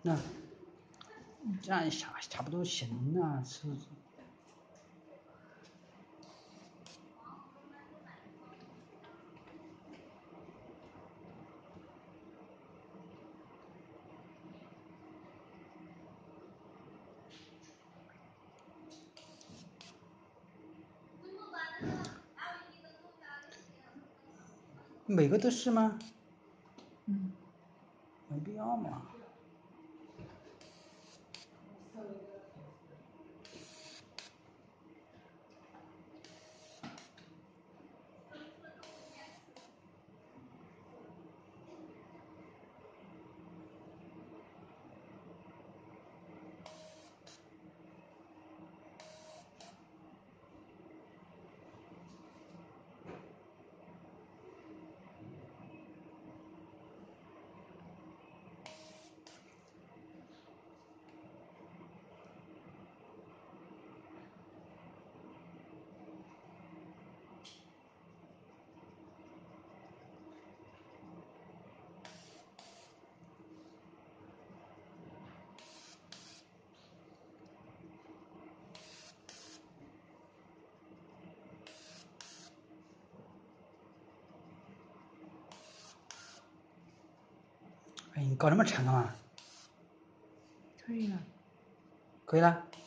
那这样差不多行了，是不是？每个都是吗？没必要嘛。哎，你搞那么长干嘛？ 可以了。 可以了。